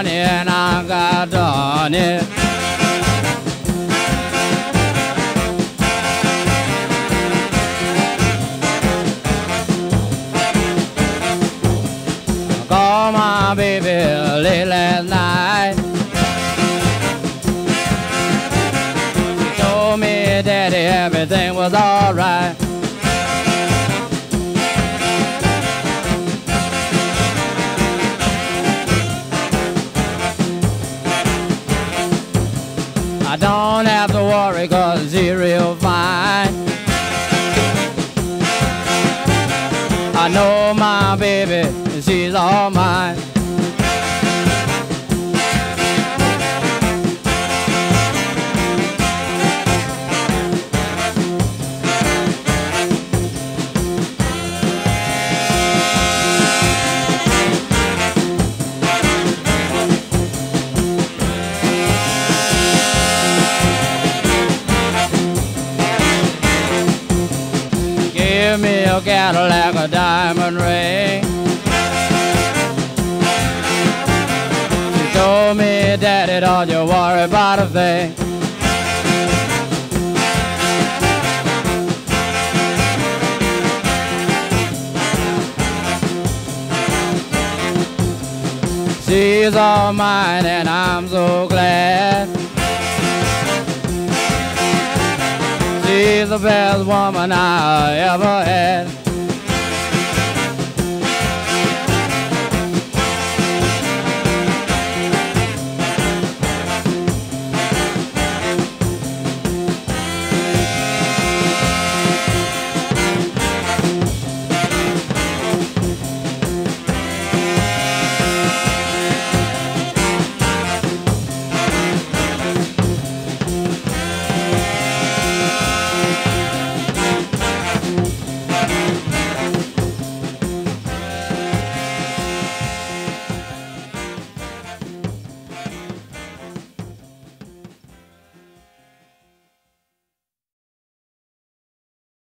money and I got done it. I called my baby late last night. She told me, Daddy, everything was all right. I don't have to worry 'cause she's real fine. I know my baby, she's all mine. Give me a Cadillac, a diamond ring. She told me, Daddy, don't you worry about a thing. She's all mine and I'm so glad. She's the best woman I ever had.